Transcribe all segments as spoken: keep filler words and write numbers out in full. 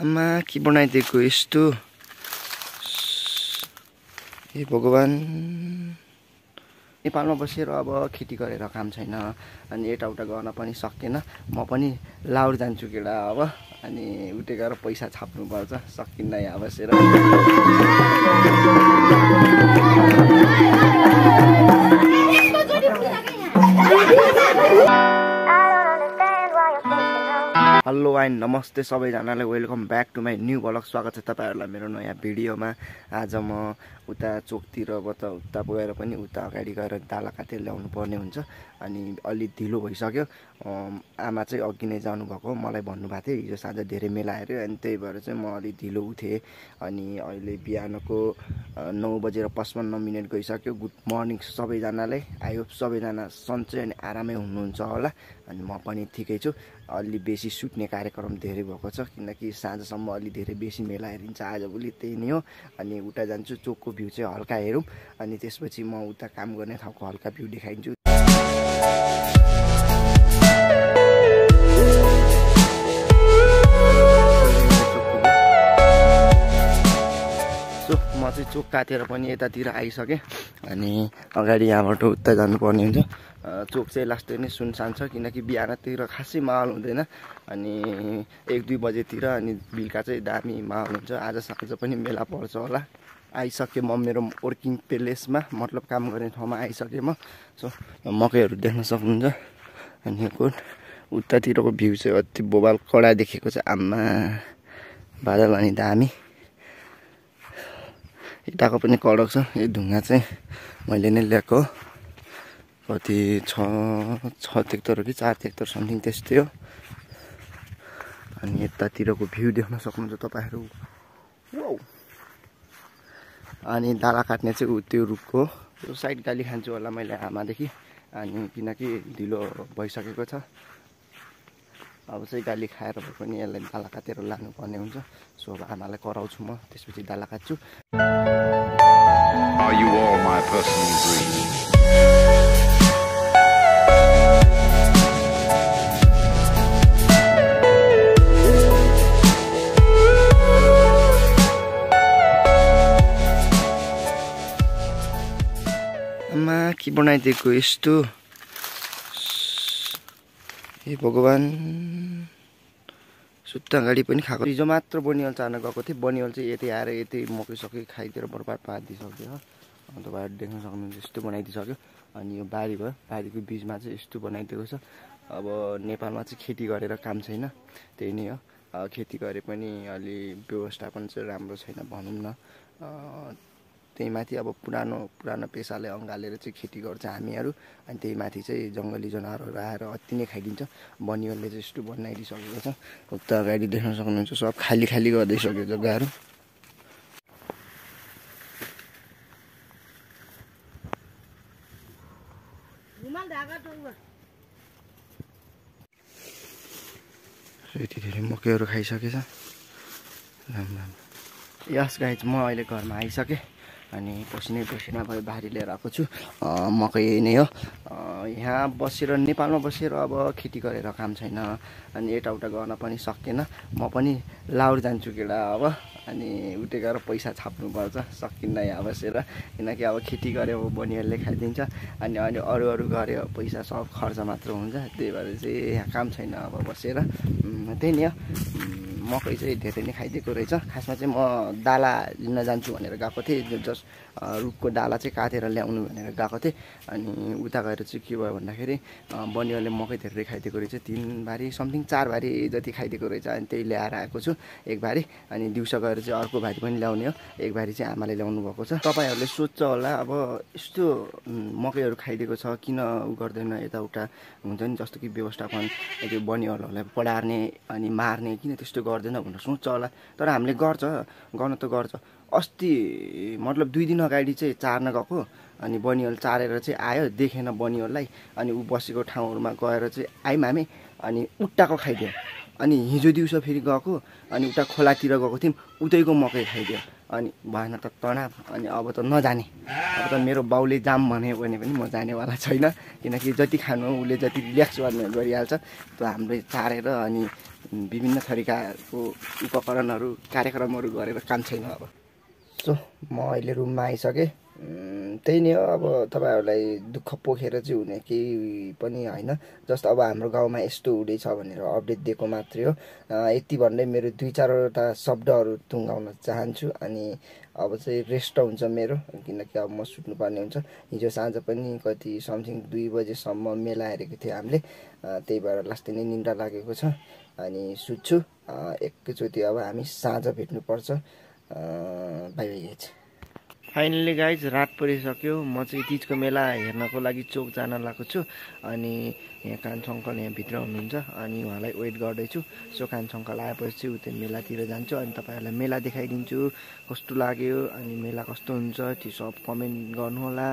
आमा के बनाइदिएको यस्तो हे भगवान। नेपालमा बसेर अब खेती गरेर काम छैन अनि यताउता गर्न पनि सकेन। म पनि लाउर जान्छु केटा अब अनि उतै गएर पैसा छाप्नु पर्छ, सकिन्न यहाँ बसेर। हेलो एन्ड नमस्ते सबैजनालाई, welcome back to my new blog. स्वागत छ तपाईँहरूलाई मेरो नयाँ भिडियोमा। आज म उता चोकतिर त उता गएर पनि उता अगाडि गएर दाला काटेर ल्याउनु पर्ने हुन्छ अनि अलि ढिलो भइसक्यो। आमा चाहिँ अघि नै जानुभएको, मलाई भन्नुभएको थियो हिजो साँझ धेरै मेला हेऱ्यो अनि त्यही भएर चाहिँ म अलि ढिलो उठेँ। अनि अहिले बिहानको नौ बजेर पचपन्न मिनट गइसक्यो। गुड मर्निङ सबैजनालाई। आई होप सबैजना सन्चै अनि आरामै हुनुहुन्छ होला अनि म पनि ठिकै छु। अलि बेसी सुत्ने कार्यक्रम धेरै भएको छ किनकि साँझसम्म अलि धेरै बेसी मेला हेरिन्छ आजभोलि, त्यही नै हो। अनि उता जान्छु, चोकको भ्यू चाहिँ हल्का हेरौँ अनि त्यसपछि म उता काम गर्ने ठाउँको हल्का भ्यू देखाइदिन्छु। सो म चाहिँ चोक काटेर पनि यतातिर आइसकेँ अनि अगाडि यहाँबाट उता जानुपर्ने हुन्छ। चोक चाहिँ लास्टै नै सुनसान छ किनकि बिहानतिर खासै माहौल हुँदैन अनि एक दुई बजेतिर अनि बेलुका चाहिँ दामी माहौल हुन्छ। आज साँझ पनि मेला पर्छ होला। आइसकेँ म मेरो वर्किङ प्लेसमा, मतलब काम गर्ने ठाउँमा आइसकेँ म। सो मकैहरू देख्न सक्नुहुन्छ अनि उतातिरको भ्यू चाहिँ अति बोबाल कडा देखेको छ। आम्मा बादल अनि दामी, यताको पनि कडक छ। यो ढुङ्गा चाहिँ मैले नै ल्याएको, कति छ छ हेक्टर हो कि चार हेक्टर समथिङ त्यस्तै हो। अनि यतातिरको भ्यू देख्न सक्नुहुन्छ तपाईँहरू। वाउ। अनि दाला काट्ने चाहिँ ऊ त्यो रुखको त्यो साइड गाली खान्छु होला मैले आमादेखि, अनि किनकि ढिलो भइसकेको छ। अब चाहिँ गाली खाएर भए पनि यसलाई दाला काटेर लानुपर्ने हुन्छ। सो अब आमालाई कराउँछु म, त्यसपछि दाला काट्छु। Are you all my personal dreams? आमा के बनाइदिएको यस्तो हे भगवान। सुत्ता अगाडि पनि खाएको, हिजो मात्र बनियल चाहन गएको थिएँ। बनियल चाहिँ यति आएर यति मकै सकै खाइदिएर बर्बाद पारिदिइसक्यो हो। तपाईँहरू देख्न सक्नुहुन्छ यस्तो बनाइदिइसक्यो। अनि यो बारी भयो, बारीको बिचमा चाहिँ यस्तो बनाइदिएको छ। अब नेपालमा चाहिँ खेती गरेर काम छैन, त्यही नै हो। खेती गरे पनि अलि व्यवस्थापन चाहिँ राम्रो छैन भनौँ न। त्यही माथि अब पुरानो पुरानो पेसाले अँगालेर चाहिँ खेती गर्छ हामीहरू, अनि त्यही माथि चाहिँ जङ्गली जनावरहरू आएर अति नै खाइदिन्छ। बनियलले चाहिँ यस्तो बनाइदिइसकेको छ। उता अगाडि देख्न सक्नुहुन्छ सब खाली खाली गरिदिइसक्यो जग्गाहरू। यति धेरै मकैहरू खाइसकेछ। राम्रो राम्रो। यस गाइज, म अहिले घरमा आइसकेँ अनि पसिनै पसिना भयो बारी लिएर आएको छु। मकै नै हो। यहाँ बसेर नेपालमा बसेर अब खेती गरेर काम छैन अनि यताउता गर्न पनि सकेन। म पनि लाउर जान्छु केटा अब अनि उतै गएर पैसा छाप्नु पर्छ, सकिन्न यहाँ बसेर किनकि अब खेती गऱ्यो अब बनियलले खाइदिन्छ अनि अनि अरू अरू गऱ्यो पैसा सब खर्च मात्र हुन्छ। त्यही भएर चाहिँ यहाँ काम छैन अब बसेर, त्यही नै हो। मकै चाहिँ धेरै नै खाइदिएको रहेछ। खासमा चाहिँ म दाला लिन जान्छु भनेर गएको थिएँ, जस्ट रुखको दाला चाहिँ काटेर ल्याउनु भनेर गएको थिएँ। अनि उता गएर चाहिँ के भयो भन्दाखेरि बनियलले मकै धेरै खाइदिएको रहेछ, तिन बारी समथिङ चार बारी जति खाइदिएको रहेछ। अनि त्यही ल्याएर आएको छु एक बारी, अनि दिउँसो गएर चाहिँ अर्को बारी पनि ल्याउने हो। एक बारी चाहिँ आमाले ल्याउनु भएको छ। तपाईँहरूले सोध्छ होला अब यस्तो मकैहरू खाइदिएको छ किन उ गर्दैन, यताउता हुन्छ नि, जस्तो कि व्यवस्थापन त्यो बनियलहरूलाई पडार्ने अनि मार्ने किन त्यस्तो गर्दैन भनेर सोच्छ होला। तर हामीले गर्छ, गर्न त गर्छ। अस्ति मतलब दुई दिन अगाडि चाहिँ चार्न गएको अनि बनियल चारेर चाहिँ आयो, देखेन बनियललाई अनि ऊ बसेको ठाउँहरूमा गएर चाहिँ आयौँ हामी अनि उट्टाको खाइदियो। अनि हिजो दिउँसो फेरि गएको अनि उता खोलातिर गएको थियौँ, उतैको मकै खाइदियो अनि भएन त तनाव। अनि अब त नजाने, अब त मेरो बाउले जाम भन्यो भने पनि म जानेवाला छैन किनकि जति खानु उसले जति रिल्याक्स गर्ने गरिहाल्छ। त्यो हामीले चारेर अनि विभिन्न थरीकाको उपकरणहरू कार्यक्रमहरू गरेर काम छैन अब। सो म अहिले रुममा आइसकेँ। त्यही नै हो, अब तपाईँहरूलाई दुःख पोखेर चाहिँ हुने केही पनि होइन। जस्ट अब हाम्रो गाउँमा यस्तो हुँदैछ भनेर अपडेट दिएको मात्रै हो। यति भन्दै मेरो दुई चारवटा शब्दहरू टुङ्गाउन चाहन्छु। अनि अब चाहिँ रेस्ट हुन्छ मेरो, किनकि अब म सुत्नुपर्ने हुन्छ। हिजो साँझ पनि कति समथिङ दुई बजेसम्म मेला हेरेको थियो हामीले, त्यही भएर लास्टै नै निन्द्रा लागेको छ। अनि सुत्छु एकैचोटि। अब हामी साँझ भेट्नुपर्छ। Bye bye guys. Finally guys रात परिसक्यो। म चाहिँ तिजको मेला हेर्नको लागि चोक जान लागेको छु। अनि यहाँ कान्छो अङ्कल यहाँभित्र हुनुहुन्छ, अनि उहाँलाई वेट गर्दैछु। सो कान्छो अङ्कल आएपछि उतै मेलातिर जान्छु अनि तपाईँहरूलाई मेला देखाइदिन्छु कस्तो लाग्यो अनि मेला कस्तो हुन्छ त्यो सब कमेन्ट गर्नुहोला।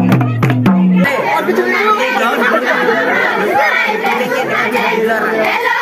Hello.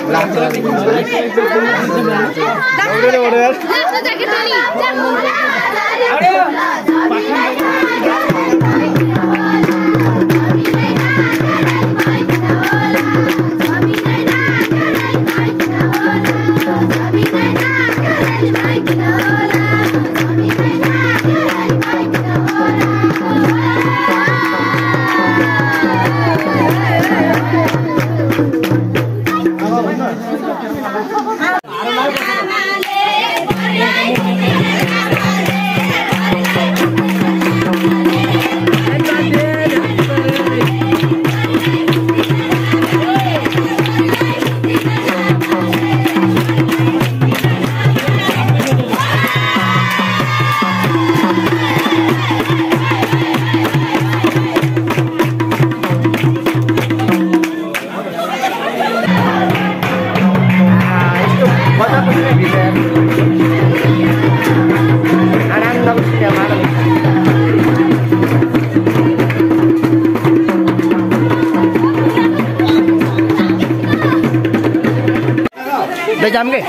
जाम के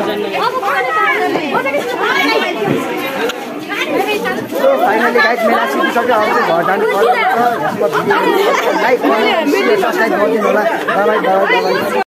फाइनली गाइस मेला सिकिसक्यो अब चाहिँ घर जानु पर्छ। लाइक सब्स्क्राइब गरिदिनु होला। Bye bye by.